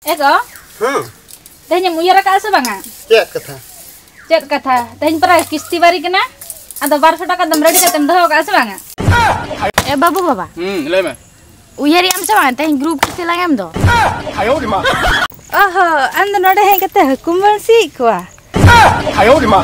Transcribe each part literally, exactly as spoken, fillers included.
Eko? Hmm. Tehnya muyara ka asa banga? Cek kata. Cek kata. Tehnya para kisti bari kena? Atau baru taka dam ready katem doh ka asa banga? Eh babu baba. Hmm, leme. Uyari am sa banga tehnya grup kisti lang am do. Ayo di ma. Oh, anda node he kata kumbal si kwa. Ayo di ma.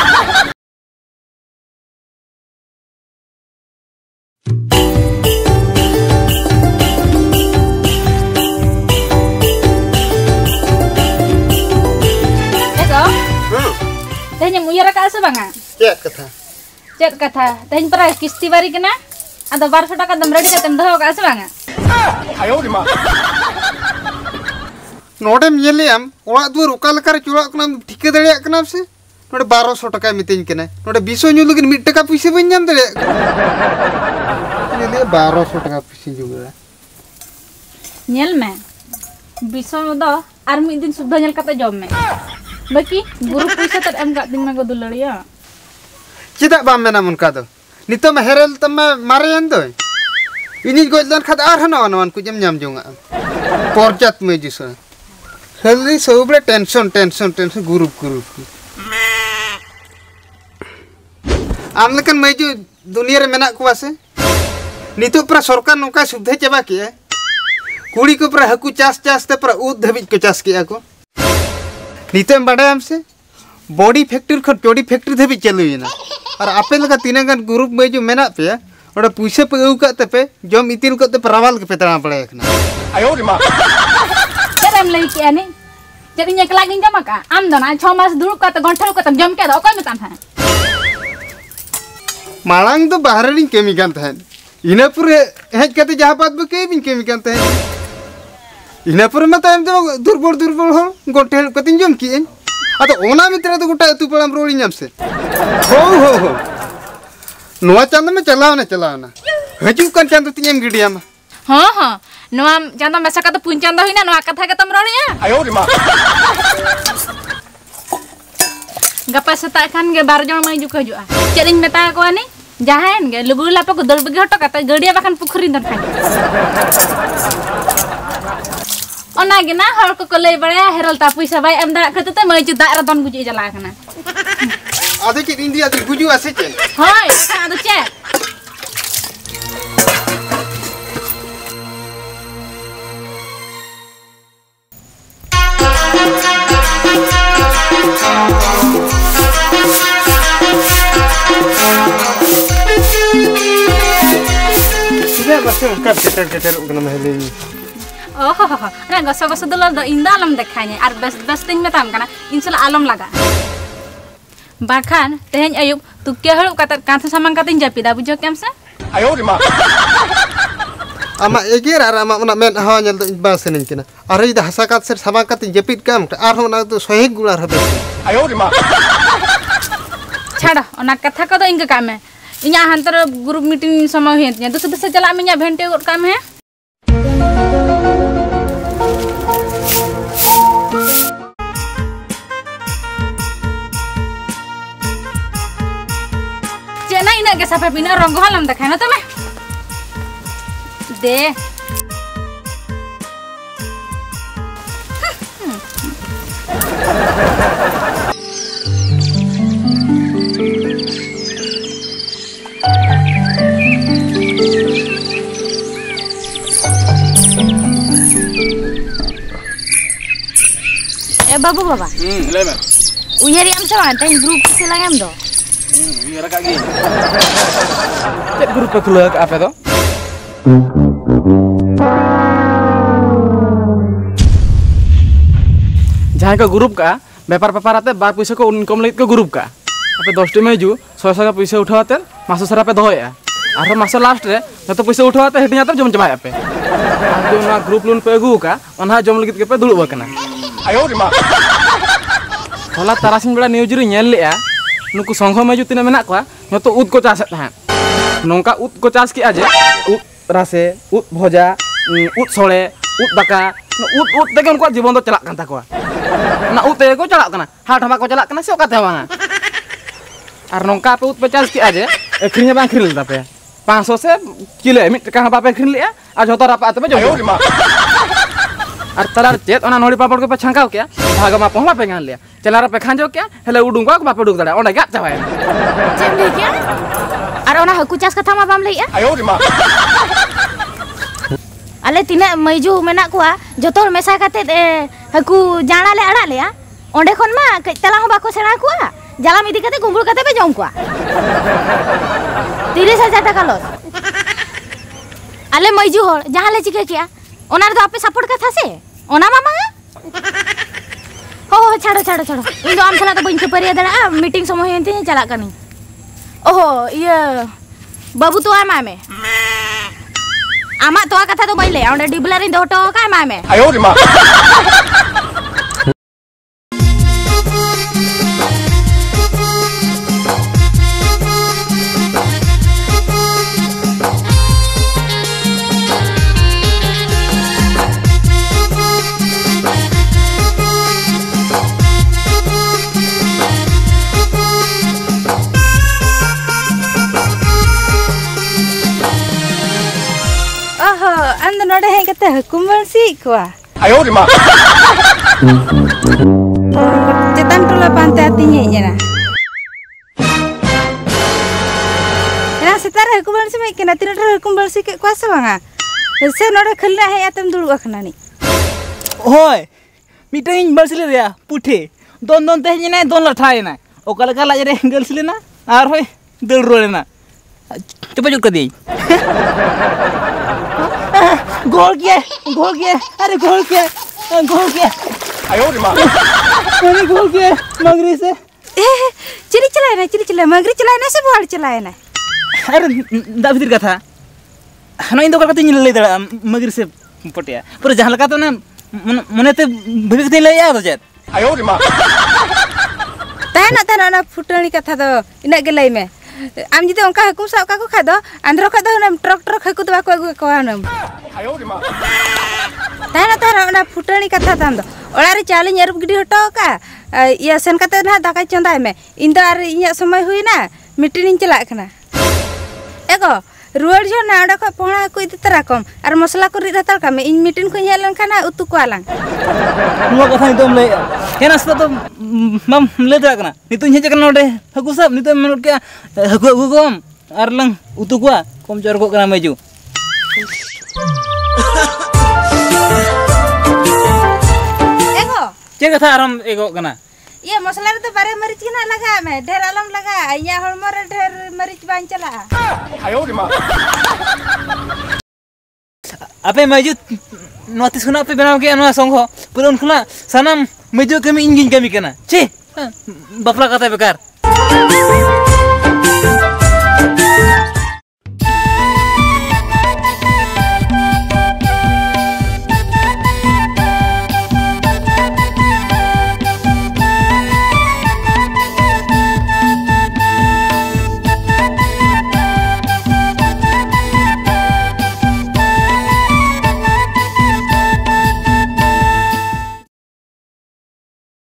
Tehnya muyara ka asa banga? Cek kata. Cek kata. Tehnya para kisti bari kena? Atau baru taka dam ready katem doh ka asa banga? Ayo di ma. Nodem nyeliam, orak dua rukal kar culak kena tiga dari kena sih. Node baru so taka mitin kena. Node biso nyulugin mid taka puisi benyam dari. Nyeli baru so taka puisi juga. Nyel me. Biso do armi din sudah nyel kata jom me. Baki guru puisi ter em gak ding me go dularia. Cita bam me namun kado. Nito me herel tama marian do. Ini goilan kata arhana wan ku jam nyam junga. Porjat me jiso. Heli sobre tension tension tension guru guru. Amne kan meju dunia re menak kuase. Nito pra sorkan nongka subdhe chaba kiya. Kuri ko pra haku chas chas te pra ud dhabit ko chas kiya ko. Nito em bada हमसे body factory खट body factory थे भी चलू ना और आपे लगा तीन गन ग्रुप में जो मेना पे और पूछे पे उ करते पे जो मितिल करते प्रवाल के पेतना पड़े एकना ayo di ma Kerem lagi kian ni. Jadi nyek lagi jam ka. Am dona छह मास दूर का तो गंठल का जम के दो कोई में तान है. मालांग तो बाहर नहीं केमी कान था इना पूरे हेज कहते जहां बात बे के बिन केमी कान था इना पूरे मत एम तो दुर्बल दुर्बल हो गंठल कतिन जम की अतो ओना मित्र तो गोटा तू पड़म रोड़ी नाम से हो हो हो नोआ चंद में चलाओ ना चलाओ ना हजू कन चंद तियम गिडिया में हां हां नोआ चंद में सका तो पुंचंद होइना नोआ कथा के तम रोड़िया ayo di ma गपा सता खान के बार जण मई जुक हजुआ चेरिन मेता को आनी जाहेन गे लुगु लाप को दल बगे हटो कता गडिया बाखन पुखरी दन खान ओना गे ना हर को लई बड़े हेरल ता पैसा बाय एम दा खते त मई जुदा र दन गुजी जला खाना आधे की इंडिया दी गुजू आसे चे हाय का आदो चे बस कब केटर केटर उगना महले ओहो ना गसो गसो दल द इंदा आलम देखाने आर बेस्ट बेस्ट थिंग में ताम कना इनसला आलम लगा बाखान तेहन अयुब तुके हळ कत काथ सामान कतिन जापिदा बुझो केम से ayo di ma ama eger ar ama una men hawa nyal ba senin kina ar ida hasakat ser sama kat jepit kam ar ona to soheg gular habe ayo di ma छाड़ा ओना कथा को तो इंग काम है इया हंतर group meeting समय हेत तो सुबह से चला में भेंटे काम है चेना इना के साफा बिना रंग हलम देखाय ना तमे दे Eh babu baba. hmm leme Uyari am sa teh grup silang am do. hmm biar kak gi cek grup ke tulak apa to जहाँ का ग्रुप का व्यापार व्यापार आते बार पैसा को इनकम लगे को ग्रुप का आपे दस टी में हजू छः सौ का पैसा उठाते मासो सर पे दोया और मासो लास्ट रे तो पैसा उठाते हेटिंग आते जम चबाया पे जो ना ग्रुप लोन पे अगू का ओना जम लगित के पे दुड़ुब कना ayo di ma होला तारासिंग बेड़ा न्यूज रे नेल लेया नुकु संघ में जो तिना मेना को नतो उद को चास था नोंका उद को चास की आजे उद रासे उद भजा उद सोले उद दाका उद उद तेगे उनको जीवन तो चला कान ताको ना उद तेगे को चला कना हाट हमा को चला कना से ओकाते बांगा आर नोंका पे उद पे चास की आजे अखरिन बां खरिल तापे पाँच सौ से किलो मिट टका बापे खरिन लिया आ जतो रापा तबे जो और तलार चेत ओना नोड़ी पापड़ को पे छंकाव क्या भागा मा पहला पे गान लिया चलारा पे खांजो क्या हेले उडुंग को बापे उडुक दाड़ा ओंडे गा चाबाय चेम ले क्या और ओना हकु चास कथा मा बाम लइया आयो रे मा आले तिना मैजू मेना कोआ जतो मेसा काते हकु जाना ले अड़ा लेया ओंडे खन मा तला हो बाको सेना कोआ जालाम इदी काते गुंबुल काते पे जम कोआ तीस हजार टाका लॉस आले मैजू होर जहां ले चिके किया ओना तो आपे सपोर्ट का था से ओना मामा हो हो छाड़ो छाड़ो छाड़ो इन दो आम सला तो बइन खपरिया दड़ा मीटिंग समय हेंते चला कनी ओहो ये बाबू तो आमा में आमा तो कथा तो बइन ले ओंडे डिबलर इन दोटो का आमा में आयो रे मा ando node he kata hukuman si kuah ayo ri ma cetan tola pantai hatinya jana ena setara hukuman si mai kena tira hukuman si ke kuasa banga se node khalla he atam dulu akhna ni होय meeting बसले रे पुठे दोन दोन ते ने दोन लठाय ना occult का लाज रे गलसले ना आर होय दल रोले ना चुप चुप कर दी गोल किया गोल किया अरे गोल किया गोल किया आयो रे मा अरे गोल किया मगरी से ए चिरी चलाए ना चिरी चलाए मगरी चलाए ना से बोल चलाए ना अरे दाबिर कथा हनो इन दो कथा इन ले दड़ा मगरी से पटिया पर जहां लगा तो ना मने ते भविक ते ले आ तो जेत आयो रे मा ताना ताना ना फुटनी कथा तो इना के लई में आम जिते ओंका हकु सा का को खा दो आंध्र खा दो ना ट्रक ट्रक हकु तो बाको को ना आयो रे मा ताना ताना ना फुटनी कथा ताम दो ओला रे चाली एरुप गिडी हटो का या सेन कते ना दाका चंदाय में इन दो आर इया समय हुई ना मीटिंग चला खना एगो रुआर जो ना ओडा को पोणा को इति तरा कम आर मसला को रि रताल का में इन मीटिंग को हेलन खाना उतु को आलांग नुआ कथा तुम ले हेना स तो मम ले दरा कना नितु हे जकन नोडे हकु सब नितु मनोट के हकु हकु कम आर लंग उतु को कम चोर को कना मेजू एगो जे कथा आराम एगो कना ये मसला रे तो बारे मरीच ना लगा में ढेर आलम लगा या हड़मो रे ढेर मरीच बान चला आयो रे मा आपे मेजू नोटिस खुना पे बनाओ के अनवा संग हो पूरा उनखला सनम मेजू कमी इंगिन कमी कना छे बफला कथा बेकार